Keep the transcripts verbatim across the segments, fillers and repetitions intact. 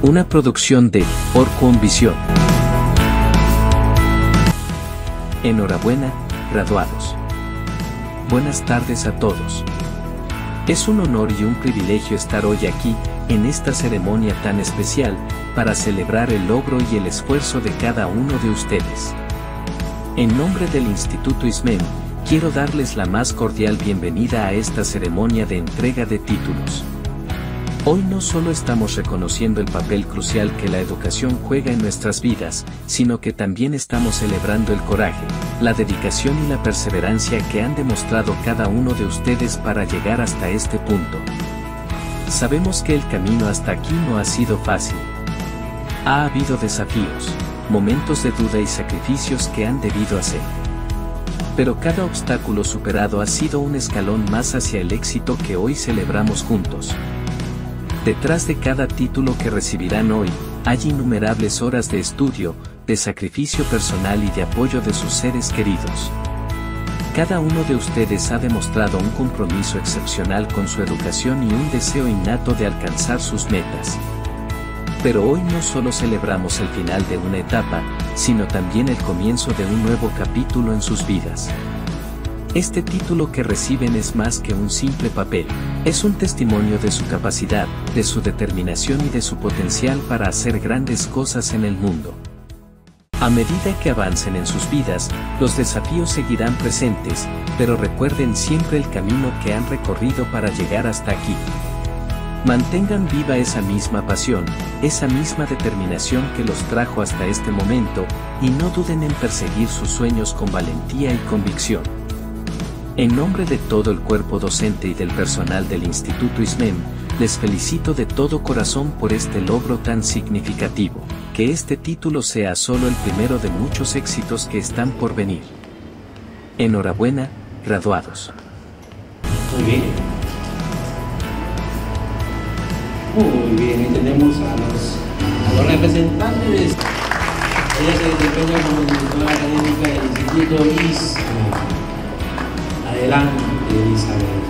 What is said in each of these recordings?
una producción de Orcon Visión. Enhorabuena, graduados. Buenas tardes a todos. Es un honor y un privilegio estar hoy aquí, en esta ceremonia tan especial, para celebrar el logro y el esfuerzo de cada uno de ustedes. En nombre del Instituto ISMEM, quiero darles la más cordial bienvenida a esta ceremonia de entrega de títulos. Hoy no solo estamos reconociendo el papel crucial que la educación juega en nuestras vidas, sino que también estamos celebrando el coraje, la dedicación y la perseverancia que han demostrado cada uno de ustedes para llegar hasta este punto. Sabemos que el camino hasta aquí no ha sido fácil. Ha habido desafíos, momentos de duda y sacrificios que han debido hacer. Pero cada obstáculo superado ha sido un escalón más hacia el éxito que hoy celebramos juntos. Detrás de cada título que recibirán hoy, hay innumerables horas de estudio, de sacrificio personal y de apoyo de sus seres queridos. Cada uno de ustedes ha demostrado un compromiso excepcional con su educación y un deseo innato de alcanzar sus metas. Pero hoy no solo celebramos el final de una etapa, sino también el comienzo de un nuevo capítulo en sus vidas. Este título que reciben es más que un simple papel, es un testimonio de su capacidad, de su determinación y de su potencial para hacer grandes cosas en el mundo. A medida que avancen en sus vidas, los desafíos seguirán presentes, pero recuerden siempre el camino que han recorrido para llegar hasta aquí. Mantengan viva esa misma pasión, esa misma determinación que los trajo hasta este momento, y no duden en perseguir sus sueños con valentía y convicción. En nombre de todo el cuerpo docente y del personal del Instituto ISMEM, les felicito de todo corazón por este logro tan significativo. Que este título sea solo el primero de muchos éxitos que están por venir. Enhorabuena, graduados. Muy bien. Muy bien, y tenemos a los, a los representantes. Ella se desempeña como directora académica del Instituto ISMEM. Adelante, Isabel.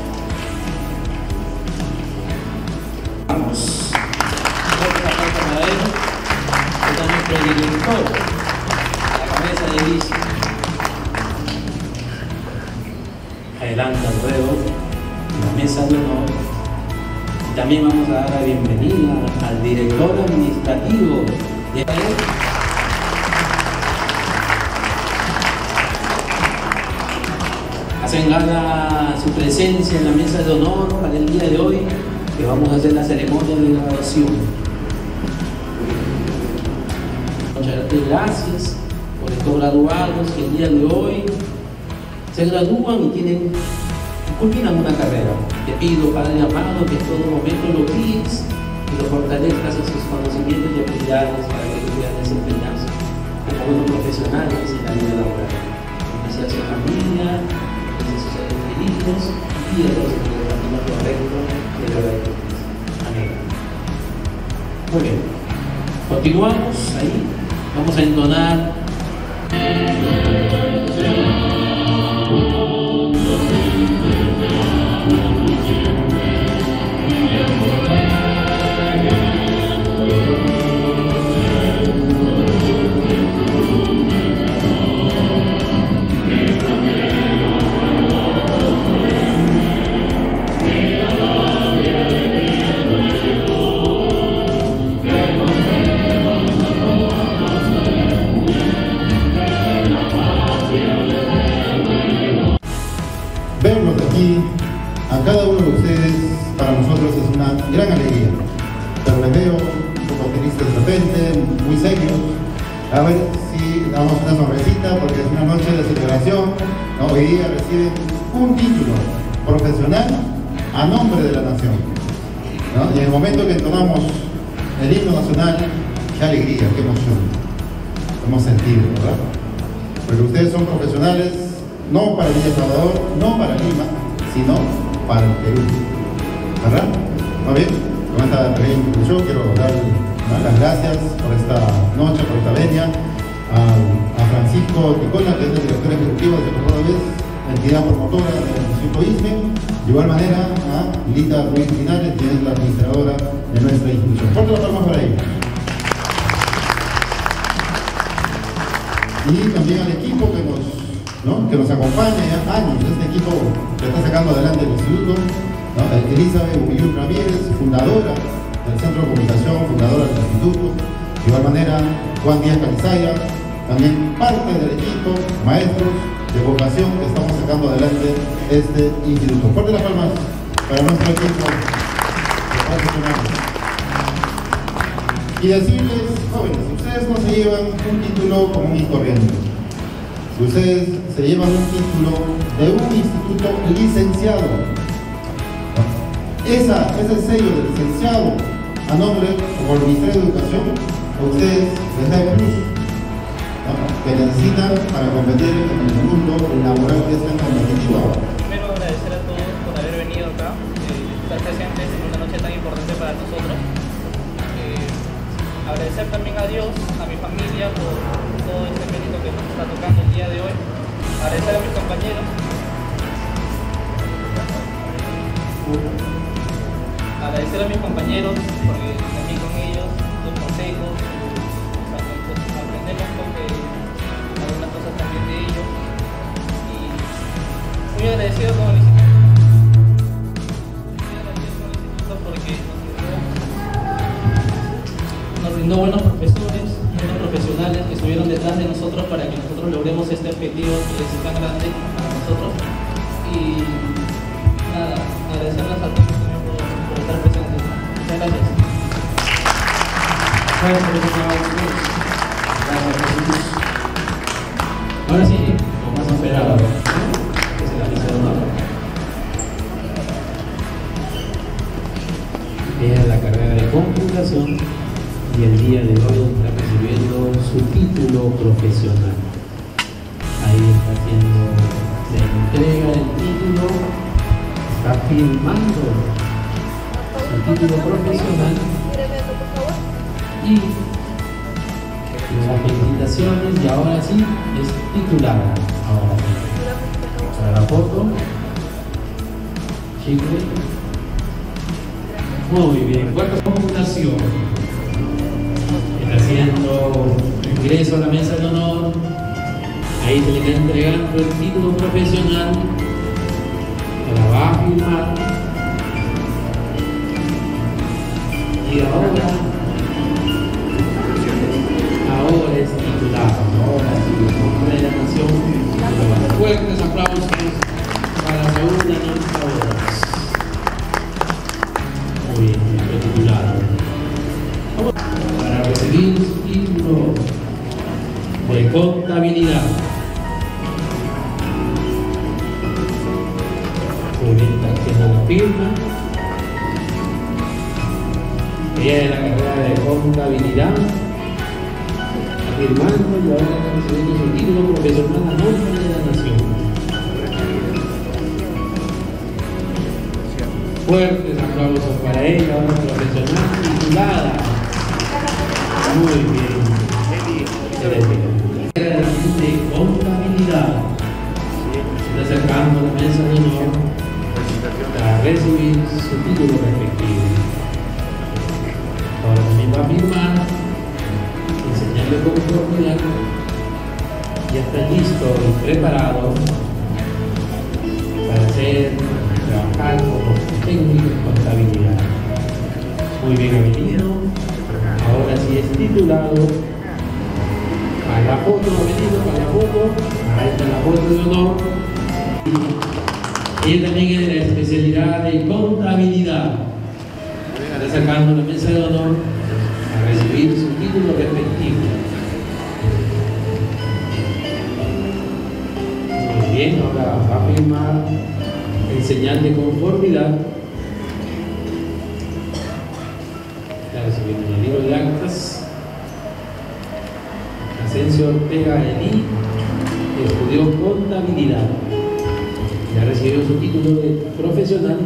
Vamos. Está nuestro director, la cabeza de ISMEM. Adelante, Alfredo, la mesa de honor. Y también vamos a dar la bienvenida al director administrativo de AED. Hacen gala su presencia en la mesa de honor para el día de hoy, que vamos a hacer la ceremonia de graduación. Muchas gracias por estos graduados que el día de hoy se gradúan y tienen, culminan una carrera. Te pido, Padre amado, que en todo momento lo guíes y lo fortalezcas en sus conocimientos y habilidades para que puedan desempeñarse como buenos profesionales en la vida laboral. Bendice a su familia, bendice a sus seres queridos y a los que el camino correcto de la verdad. Amén. Muy bien. Continuamos ahí. Vamos a entonar. Verlos aquí, a cada uno de ustedes, para nosotros es una gran alegría. Pero les veo un poco tristes de repente, muy serios. A ver si damos una sonrisita porque es una noche de celebración, ¿no? Hoy día reciben un título profesional a nombre de la nación, ¿no? Y en el momento que entonamos el himno nacional, qué alegría, qué emoción hemos sentido, ¿verdad? Porque ustedes son profesionales no para Villa Salvador, no para Lima, sino para el Perú, ¿verdad? ¿No bien? Con esta pequeña introducción quiero dar las gracias por esta noche, por esta venia, a, a Francisco Ticona, que es el director ejecutivo de Corona Vez, la entidad promotora del Instituto I S M E, de igual manera a Lita Ruiz Linares, que es la administradora de nuestra institución. Fuerte la palma para ella. Y también al equipo que nos, ¿no? que nos acompaña ya años, este equipo que está sacando adelante el instituto, ¿no? Elizabeth Humillur Ramírez, fundadora del Centro de Comunicación, fundadora del instituto, de igual manera Juan Díaz Calizaya, también parte del equipo, maestros de vocación que estamos sacando adelante este instituto. Fuerte las palmas para nuestro equipo de profesionales. Y decirles, jóvenes, ustedes no se llevan un título común y corriente. Ustedes se llevan un título de un instituto licenciado. Esa, ese sello de licenciado a nombre como el Ministerio de Educación, a ustedes les da el plus, ¿no? que necesitan para competir en el mundo laboral que es tan competitivo. Primero agradecer a todos por haber venido acá, eh, estar presentes en una noche tan importante para nosotros. Eh, agradecer también a Dios, a mi familia por todo este mérito que nos está tocando el día de hoy. Agradecer a mis compañeros. Agradecer a mis compañeros porque también con ellos los consejos, aprendemos con que algunas cosas también de ellos. Y muy agradecido con el instituto. Muy agradecido con el instituto porque nos brindó buenos profesores, buenos profesionales que estuvieron detrás de nosotros para que nosotros logremos este objetivo que es tan grande para nosotros. Y nada, agradecerles a todos también por, por estar presentes. Muchas gracias. Gracias, profesor. Gracias, Jesús. Ahora sí, lo más esperado, ¿no? Que es la mesa de honor. Ella es la carrera de computación y el día de hoy está recibiendo su título profesional. Ahí está haciendo la entrega del título, está firmando su título profesional y las felicitaciones, y ahora sí es titulada. Ahora sí. Para la foto. Chicle. Muy bien. Cuarta computación. Está haciendo ingreso a la mesa de honor. Ahí se le está entregando el título profesional. La va a firmar. Y ahora, ahora es titulado. Ahora sí, el nombre de la nación. Fuertes aplausos para la segunda administradora. Muy bien, fue titulado. Para recibir su título de contabilidad. Muy bien, está haciendo la firma. Ella de la carrera de contabilidad, firmando y ahora está recibiendo su título profesional a nombre de la nación. Fuertes aplausos para ella, ahora profesional titulada. Muy bien. De contabilidad. Se está acercando a la mesa de honor para recibir su título respectivo. Ahora también va a firmar, enseñarle conformidad, ya está listo y preparado para hacer, trabajar como técnico en contabilidad. Muy bien, ha venido. Ahora sí es titulado. Para la foto, ha venido para la foto. Ahí está la foto de honor. Él también es de la especialidad de contabilidad. Está sacando la mesa de honor a recibir su título respectivo. Muy bien, ahora va a firmar en señal de conformidad. Está recibiendo el libro de actas. Asensio Ortega Elí estudió contabilidad. Ya recibió su título de profesional.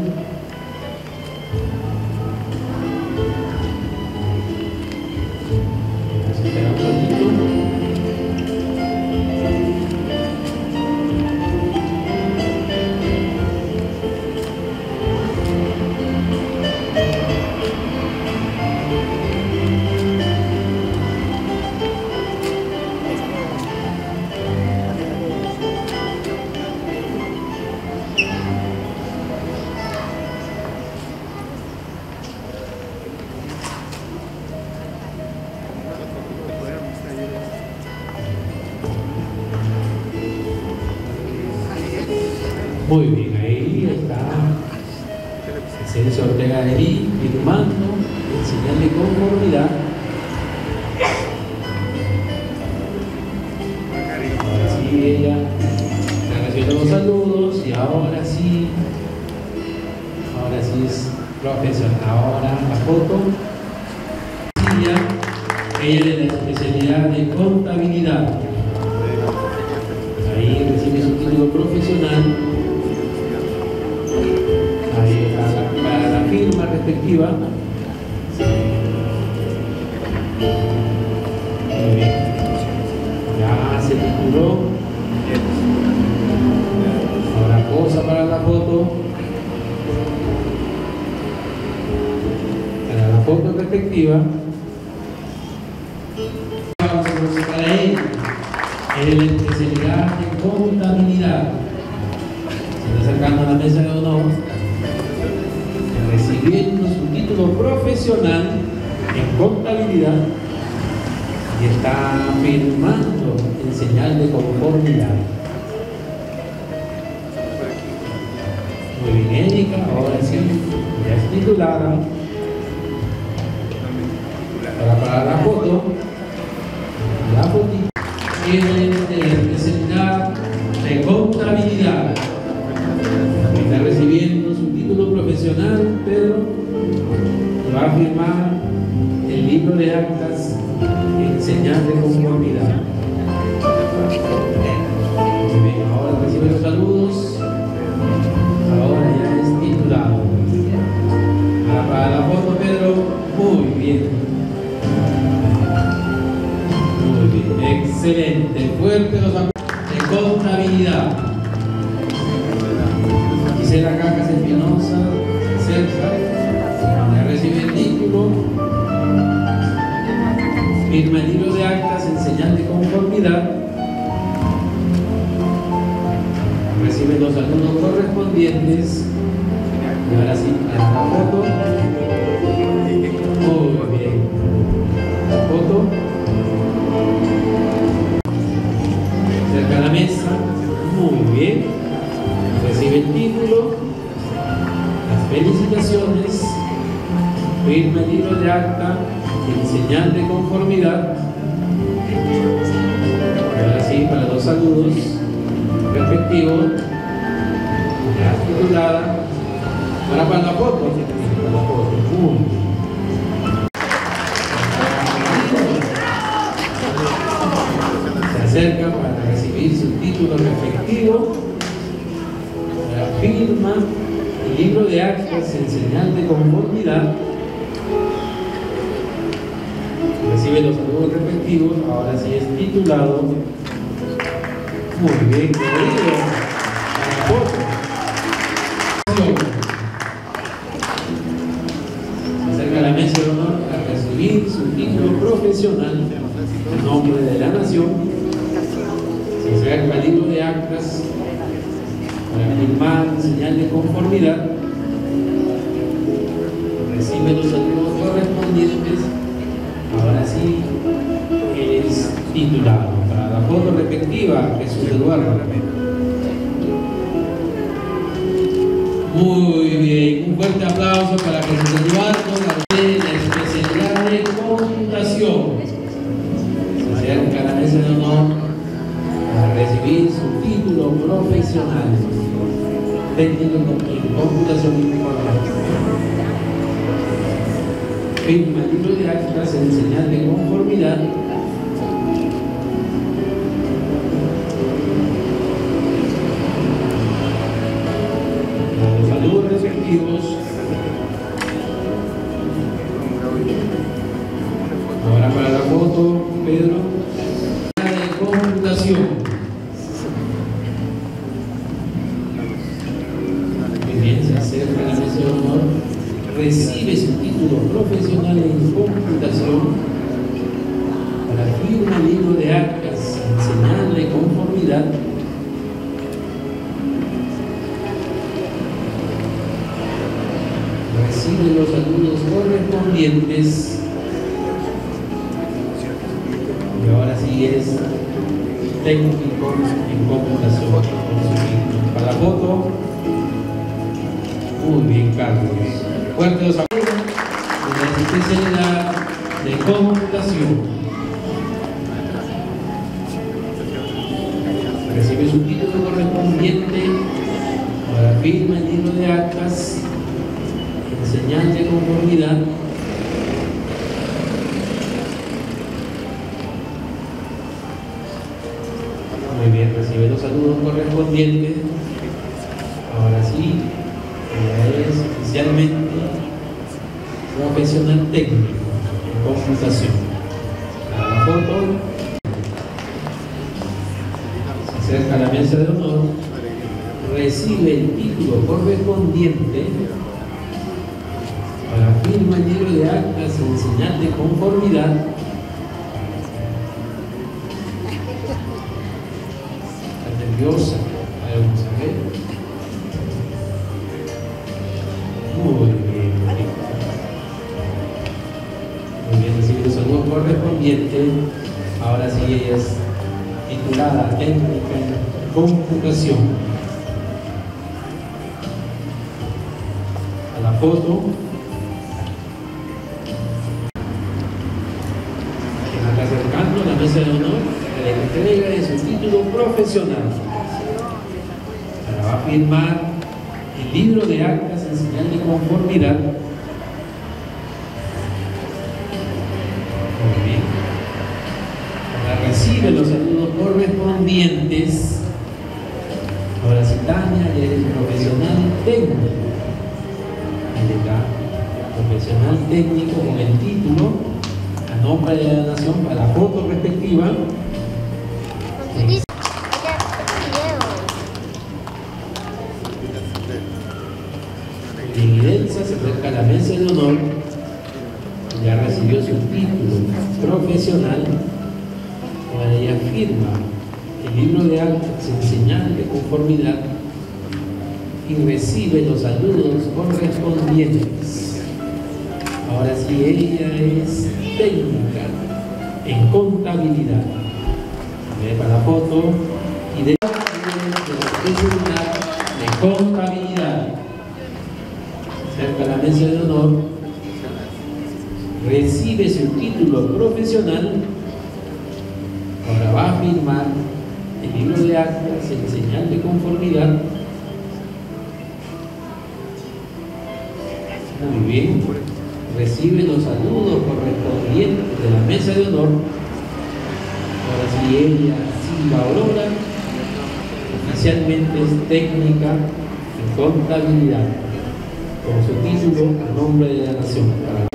Muy bien, ahí está Celso Ortega de Lee firmando en señal de conformidad. Ahora sí, ella está recibiendo los saludos y ahora sí, ahora sí es profesional. Ahora la foto. Ella es de la especialidad de contabilidad. Ahí recibe su título profesional. Ahí está, para la firma respectiva. Muy bien. Ya se tituló. Ahora posa para la foto. Para la foto respectiva. Para él, es la especialidad de contabilidad. Se está acercando a la mesa de honor, recibiendo su título profesional en contabilidad y está firmando en señal de conformidad. Muy bien, Erika, ahora sí, ya es titulada. Ahora para la foto. La fotito es de la especialidad de contabilidad. Está recibiendo su título profesional, Pedro, y va a firmar el libro de actas en señal de conformidad. Muy bien, ahora recibe los saludos. Ahora ya es titulado. Ahora para la foto, Pedro, muy bien. Excelente, fuerte los aplausos de contabilidad. Gisela Cajas Espinosa, César, ya recibe el título, firma el libro de actas en señal de conformidad, recibe los saludos correspondientes y ahora sí, para la foto. Muy bien, la foto. Cerca a la mesa, muy bien, recibe el título, las felicitaciones, firma el libro de acta en señal de conformidad. Y ahora sí, para los saludos respectivos, ya titulada. Ahora para la foto, para la foto, muy bien. Acerca para recibir su título respectivo, la firma el libro de actas en señal de conformidad, recibe los saludos respectivos, ahora sí es titulado. Muy bien, querido. Se acerca a la mesa de honor a recibir su título profesional en nombre de la nación. Se acerca el libro de actas para firmar señal de conformidad, recibe los saludos correspondientes, ahora sí es titulado. Para la foto respectiva, Jesús Eduardo. Muy bien, un fuerte aplauso para Jesús Eduardo, de la especialidad de computación. Se acerca a la mesa de honor a recibir su título profesional técnico en computación informática. Firma el libro de actas en señal de conformidad. Los saludos respectivos. Ahora para la foto, Pedro. De computación. Muy bien, se acerca a la mesa de honor, recibe su título profesional en computación, para firma el libro de actas en señal de conformidad. Recibe los saludos correspondientes. Y ahora sí es técnico en computación. Para la foto, muy bien, Carlos. Fuerte los aplausos de la especialidad de computación. Recibe su título correspondiente a la firma el libro de actas en señal de conformidad. Muy bien, recibe los saludos correspondientes. Ahora sí, ella es oficialmente profesional técnico en computación. A la foto. Acerca a la mesa de honor, recibe el título correspondiente a la firma el libro de actas en señal de conformidad. Está nerviosa, vamos a ver. Muy bien, muy bien, recibe los saludos correspondientes. Ahora sí, ella es titulada técnica en computación. A la foto. Está acercando a la mesa de honor a la entrega de su título profesional. Ahora va a firmar el libro de actas en señal de conformidad. Muy bien. Recibe los saludos correspondientes. Ahora sí, Tania, eres profesional técnico. Ahí está, profesional técnico con el título a nombre de la nación para la foto respectiva. En evidencia se acerca a la mesa de honor. Ya recibió su título profesional. Ahora ella firma el libro de actas en señal de conformidad y recibe los saludos correspondientes. Ahora sí, ella es técnica en contabilidad. Ve para la foto y de de contabilidad. Cerca a la mesa de honor, recibe su título profesional. Ahora va a firmar el libro de actas en señal de conformidad. Muy bien. Recibe los saludos correspondientes de la mesa de honor. Ahora sí, ella, Silva Aurora, oficialmente es técnica en contabilidad, con su título a nombre de la nación.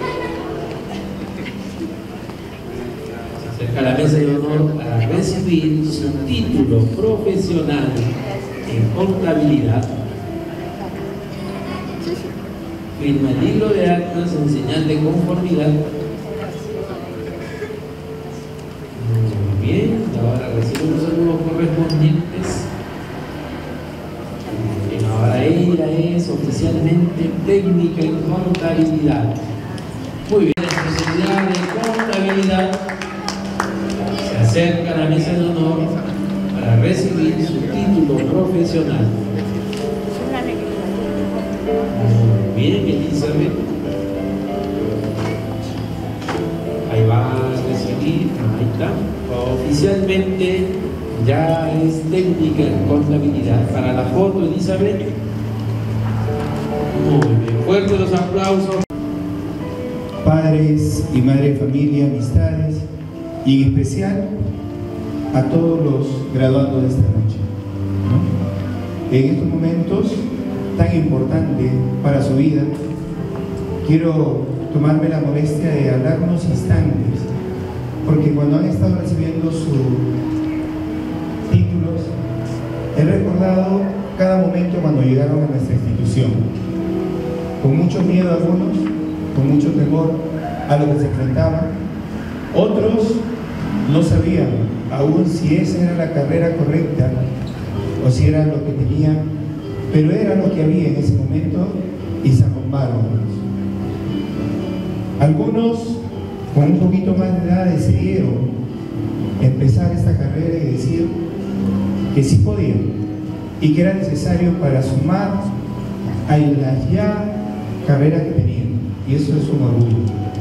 A la mesa de honor a recibir su título profesional en contabilidad. Firma el libro de actas en señal de conformidad. Muy bien, ahora recibe los saludos correspondientes. Bien, ahora ella es oficialmente técnica en contabilidad. Muy bien, especialidad de contabilidad. Acerca a la mesa de honor para recibir su título profesional. Muy bien, Elizabeth. Ahí va a recibir, ahí está. Oficialmente ya es técnica en contabilidad. Para la foto, Elizabeth. Muy bien, fuertes los aplausos. Padres y madres de familia, amistades, y en especial a todos los graduados de esta noche, ¿no? En estos momentos tan importantes para su vida, quiero tomarme la molestia de hablar unos instantes, porque cuando han estado recibiendo sus títulos, he recordado cada momento cuando llegaron a nuestra institución, con mucho miedo algunos, con mucho temor a lo que se enfrentaban. Otros no sabían aún si esa era la carrera correcta o si era lo que tenían, pero era lo que había en ese momento y se arrumbaron. Algunos con un poquito más de edad decidieron empezar esta carrera y decir que sí podía y que era necesario para sumar a la ya carrera que tenían, y eso es un orgullo.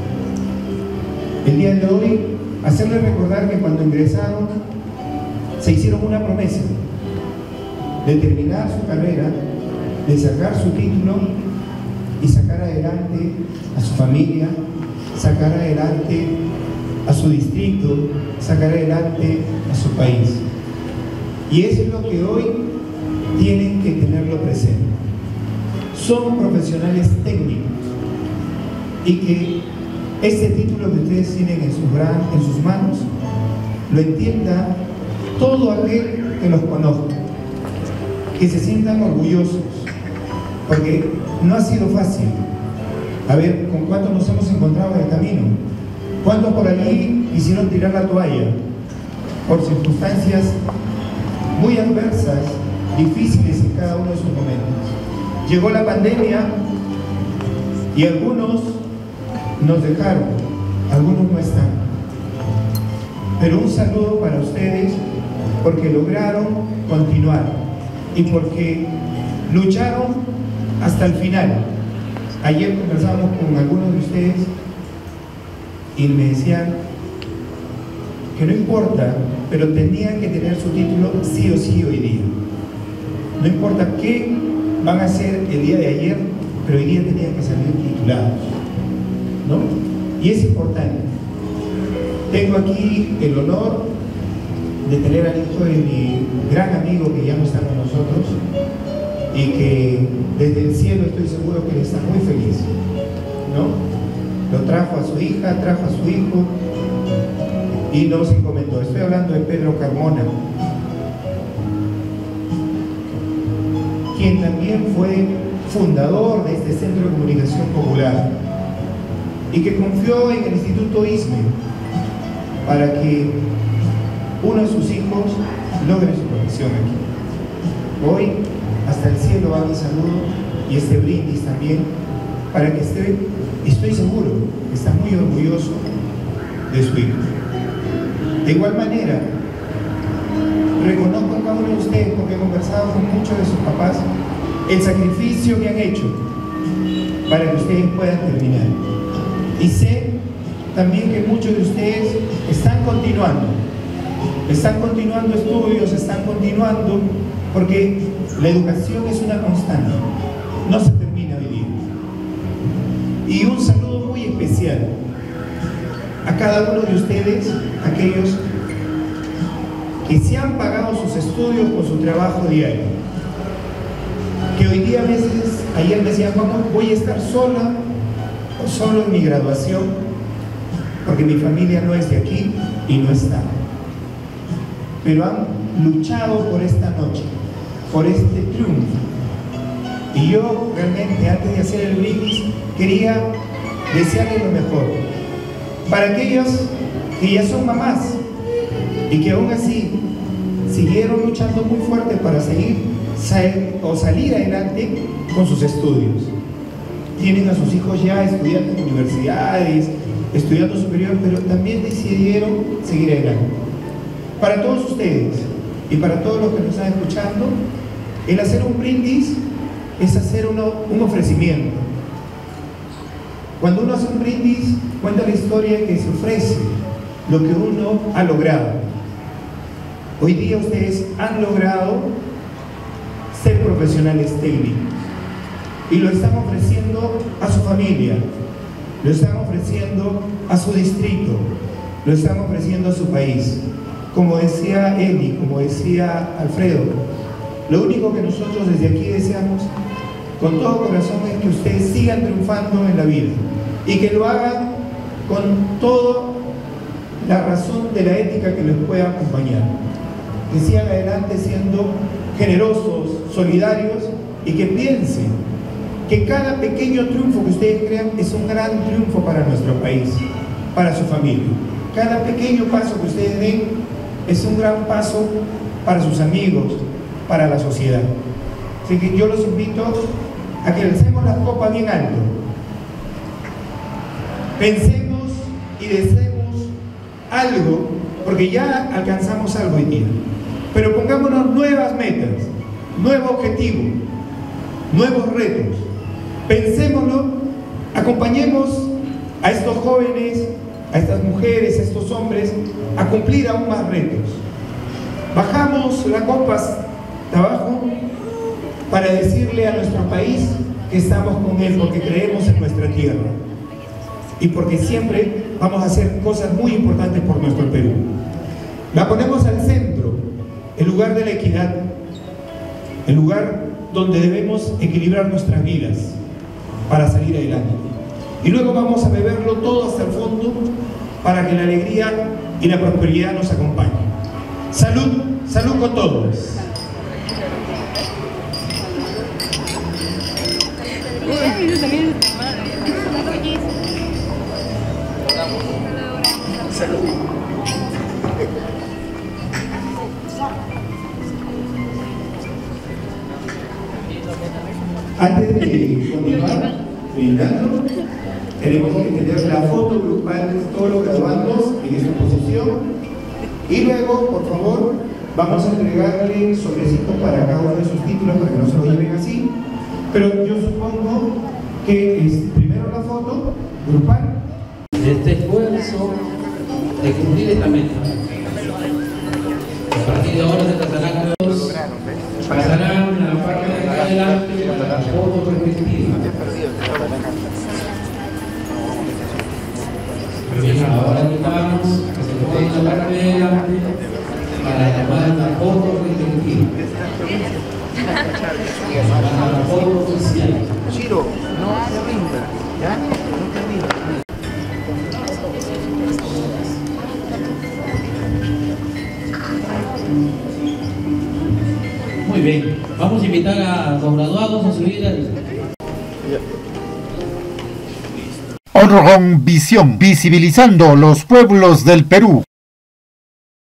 El día de hoy, hacerles recordar que cuando ingresaron se hicieron una promesa de terminar su carrera, de sacar su título y sacar adelante a su familia, sacar adelante a su distrito, sacar adelante a su país. Y eso es lo que hoy tienen que tenerlo presente. Son profesionales técnicos y que este título que ustedes tienen en sus, gran, en sus manos lo entienda todo aquel que los conozca, que se sientan orgullosos, porque no ha sido fácil. A ver, ¿con cuántos nos hemos encontrado en el camino? ¿Cuántos por allí quisieron tirar la toalla por circunstancias muy adversas, difíciles en cada uno de sus momentos? Llegó la pandemia y algunos nos dejaron, algunos no están. Pero un saludo para ustedes porque lograron continuar y porque lucharon hasta el final. Ayer conversamos con algunos de ustedes y me decían que no importa, pero tenían que tener su título sí o sí hoy día. No importa qué van a hacer el día de ayer, pero hoy día tenían que salir titulados, ¿no? Y es importante. Tengo aquí el honor de tener al hijo de mi gran amigo que ya no está con nosotros y que desde el cielo estoy seguro que él está muy feliz, ¿no? Lo trajo a su hija, trajo a su hijo y nos encomendó. Estoy hablando de Pedro Carmona, quien también fue fundador de este Centro de Comunicación Popular y que confió en el Instituto ISME para que uno de sus hijos logre su profesión aquí. Hoy, hasta el cielo va mi saludo y este brindis también, para que esté, estoy seguro, que está muy orgulloso de su hijo. De igual manera, reconozco a cada uno de ustedes, porque he conversado con muchos de sus papás, el sacrificio que han hecho para que ustedes puedan terminar. Y sé también que muchos de ustedes están continuando, están continuando estudios, están continuando, porque la educación es una constante, no se termina hoy día. Y un saludo muy especial a cada uno de ustedes, aquellos que se han pagado sus estudios con su trabajo diario, que hoy día a veces, ayer me decían, vamos, voy a estar sola o solo en mi graduación, porque mi familia no es de aquí y no está. Pero han luchado por esta noche, por este triunfo. Y yo realmente, antes de hacer el brindis, quería desearles lo mejor. Para aquellos que ya son mamás y que aún así siguieron luchando muy fuerte para seguir sal, o salir adelante con sus estudios. Tienen a sus hijos ya estudiando en universidades, estudiando superior, pero también decidieron seguir adelante. Para todos ustedes y para todos los que nos están escuchando, el hacer un brindis es hacer uno, un ofrecimiento. Cuando uno hace un brindis, cuenta la historia que se ofrece, lo que uno ha logrado. Hoy día ustedes han logrado ser profesionales técnicos y lo están ofreciendo a su familia, lo están ofreciendo a su distrito, lo están ofreciendo a su país. Como decía Eli, como decía Alfredo, lo único que nosotros desde aquí deseamos con todo corazón es que ustedes sigan triunfando en la vida y que lo hagan con toda la razón de la ética que les pueda acompañar, que sigan adelante siendo generosos, solidarios y que piensen que cada pequeño triunfo que ustedes crean es un gran triunfo para nuestro país, para su familia. Cada pequeño paso que ustedes den es un gran paso para sus amigos, para la sociedad. Así que yo los invito a que alcemos la copa bien alto. Pensemos y deseemos algo porque ya alcanzamos algo hoy día. Pero pongámonos nuevas metas, nuevo objetivo, nuevos retos. Pensémoslo, acompañemos a estos jóvenes, a estas mujeres, a estos hombres, a cumplir aún más retos. Bajamos la copa de abajo para decirle a nuestro país que estamos con él porque creemos en nuestra tierra y porque siempre vamos a hacer cosas muy importantes por nuestro Perú. La ponemos al centro, el lugar de la equidad, el lugar donde debemos equilibrar nuestras vidas para salir adelante. Y luego vamos a beberlo todo hasta el fondo para que la alegría y la prosperidad nos acompañen. Salud, salud con todos. Salud. Antes de continuar brindando, tenemos que tener la foto grupal de todos los graduandos en esta exposición y luego, por favor, vamos a entregarle sobrecitos para cada uno de sus títulos para que no se lo lleven así, pero yo supongo que es primero la foto grupal. De este esfuerzo de cumplir esta meta. A partir de ahora se tratarán los pasarán a la parte de acá adelante para la foto respectiva. Bien, ahora invitamos que se pongan la parte de adelante para tomar la foto respectiva. Para la foto oficial. Chiro, no te rindas, ¿ya? No te rindas. Muy bien, vamos a invitar a los graduados a subir al... Orgon Visión, visibilizando los pueblos del Perú.